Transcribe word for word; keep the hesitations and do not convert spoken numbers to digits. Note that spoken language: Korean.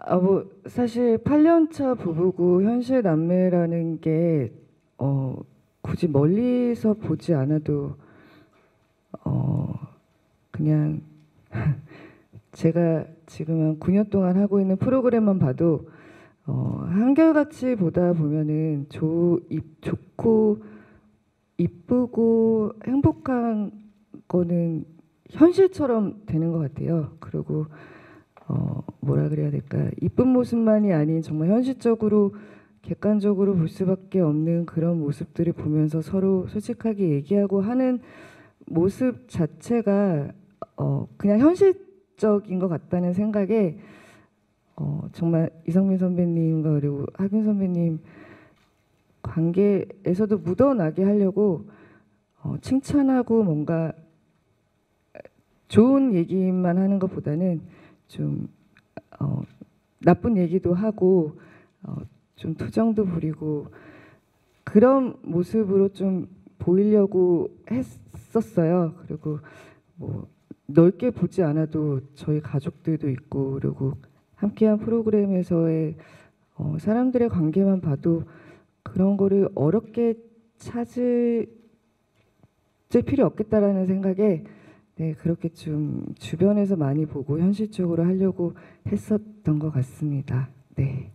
아, 뭐 사실 팔 년 차 부부고 현실 남매라는 게 어, 굳이 멀리서 보지 않아도 어, 그냥 제가 지금 한 구 년 동안 하고 있는 프로그램만 봐도 어, 한결같이 보다 보면은 조, 이, 좋고 이쁘고 행복한 거는 현실처럼 되는 것 같아요. 그리고 어, 뭐라 그래야 될까? 이쁜 모습만이 아닌 정말 현실적으로 객관적으로 볼 수밖에 없는 그런 모습들을 보면서 서로 솔직하게 얘기하고 하는 모습 자체가 어, 그냥 현실적인 것 같다는 생각에 어, 정말 이성민 선배님과 그리고 하균 선배님 관계에서도 묻어나게 하려고 어, 칭찬하고 뭔가 좋은 얘기만 하는 것보다는 좀 어, 나쁜 얘기도 하고 어, 좀 투정도 부리고 그런 모습으로 좀 보이려고 했었어요. 그리고 뭐 넓게 보지 않아도 저희 가족들도 있고 그리고 함께한 프로그램에서의 어, 사람들의 관계만 봐도 그런 거를 어렵게 찾을 필요 없겠다라는 생각에 네, 그렇게 좀 주변에서 많이 보고 현실적으로 하려고 했었던 것 같습니다. 네.